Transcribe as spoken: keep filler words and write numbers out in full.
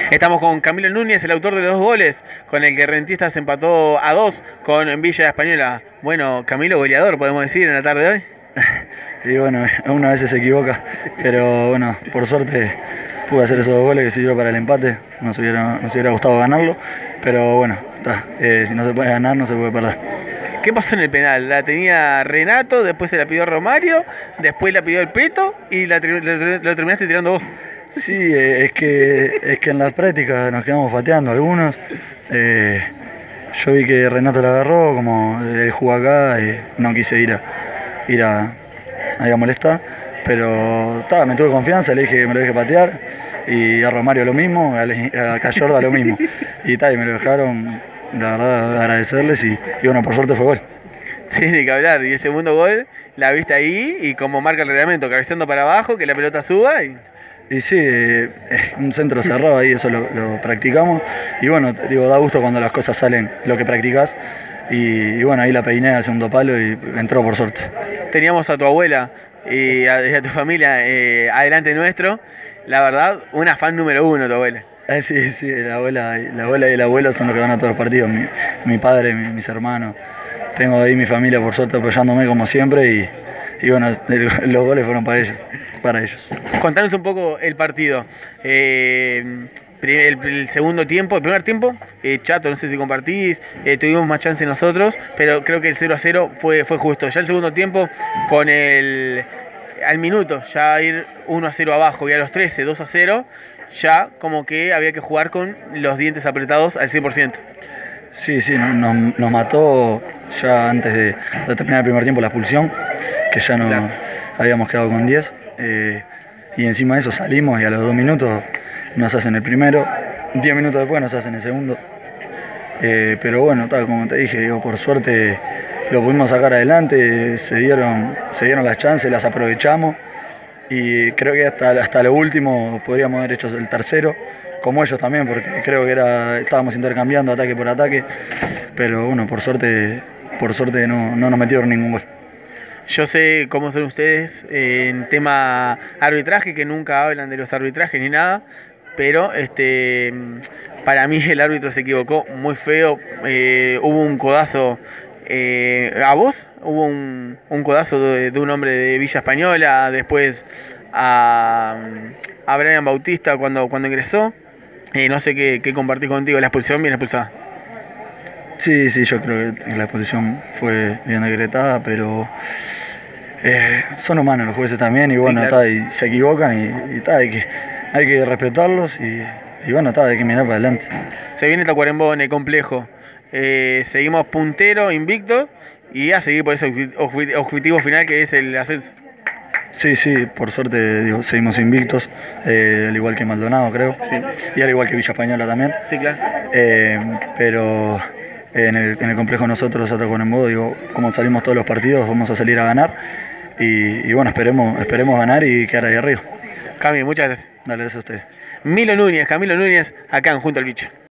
Estamos con Camilo Núñez, el autor de los dos goles, con el que Rentistas empató a dos con Villa Española. Bueno, Camilo, goleador, podemos decir, en la tarde de hoy. Y bueno, una vez se equivoca, pero bueno, por suerte pude hacer esos dos goles que sirvió para el empate. Nos hubiera, nos hubiera gustado ganarlo, pero bueno, está. Eh, si no se puede ganar, no se puede perder. ¿Qué pasó en el penal? La tenía Renato, después se la pidió Romario, después la pidió el Peto y la, lo, lo terminaste tirando vos. Sí, eh, es que es que en las prácticas nos quedamos pateando algunos. Eh, yo vi que Renato la agarró, como él jugó acá, y no quise ir a ir a, a, ir a molestar, pero ta, me tuve confianza, le dije que me lo deje patear, y a Romario lo mismo, a, a Cayorda lo mismo, y, ta, y me lo dejaron, la verdad, agradecerles, y, y bueno, por suerte fue gol. Sí, ni que hablar, y el segundo gol, la viste ahí, y como marca el reglamento, cabeceando para abajo, que la pelota suba, y... Y sí, eh, un centro cerrado ahí, eso lo, lo practicamos. Y bueno, digo, da gusto cuando las cosas salen lo que practicás. Y, y bueno, ahí la peiné al segundo palo y entró por suerte. Teníamos a tu abuela y a, y a tu familia eh, adelante nuestro. La verdad, una fan número uno tu abuela. Eh, sí, sí, la abuela, la abuela y el abuelo son los que van a todos los partidos. Mi, mi padre, mi, mis hermanos. Tengo ahí mi familia por suerte apoyándome como siempre y... Y bueno, el, los goles fueron para ellos, para ellos. Contanos un poco el partido. Eh, el, el segundo tiempo, el primer tiempo, eh, Chato, no sé si compartís, eh, tuvimos más chance nosotros, pero creo que el cero a cero fue, fue justo. Ya el segundo tiempo, con el al minuto, ya ir uno a cero abajo y a los trece, dos a cero, ya como que había que jugar con los dientes apretados al cien por ciento. Sí, sí, nos, nos mató ya antes de, de terminar el primer tiempo la expulsión, que ya no claro. Habíamos quedado con diez, eh, y encima de eso salimos y a los dos minutos nos hacen el primero, diez minutos después nos hacen el segundo, eh, pero bueno, tal como te dije, digo, por suerte lo pudimos sacar adelante, se dieron, se dieron las chances, las aprovechamos y creo que hasta, hasta lo último podríamos haber hecho el tercero, como ellos también, porque creo que era estábamos intercambiando ataque por ataque, pero bueno, por suerte, por suerte no, no nos metieron ningún gol. Yo sé cómo son ustedes en tema arbitraje, que nunca hablan de los arbitrajes ni nada, pero este para mí el árbitro se equivocó muy feo. Eh, hubo un codazo eh, a vos, hubo un, un codazo de, de un hombre de Villa Española, después a, a Brian Bautista cuando, cuando ingresó. Eh, no sé qué, qué compartís contigo, la expulsión bien expulsada. Sí, sí, yo creo que la exposición fue bien decretada, pero eh, son humanos los jueces también y bueno, sí, claro. ta, y se equivocan y, y ta, hay, que, hay que respetarlos y, y bueno, ta, hay que mirar para adelante. Se viene Tacuarembó en el complejo, eh, seguimos puntero, invicto y a seguir por ese objetivo final que es el ascenso. Sí, sí, por suerte digo, seguimos invictos, eh, al igual que Maldonado creo, sí. Y al igual que Villa Española también. Sí, claro. Eh, pero... En el, en el complejo nosotros, a Tacuarembó, digo, como salimos todos los partidos, vamos a salir a ganar y, y bueno, esperemos, esperemos ganar y quedar ahí arriba. Cami, muchas gracias. Dale, gracias a ustedes. Milo Núñez, Camilo Núñez, acá en Junto al Bicho.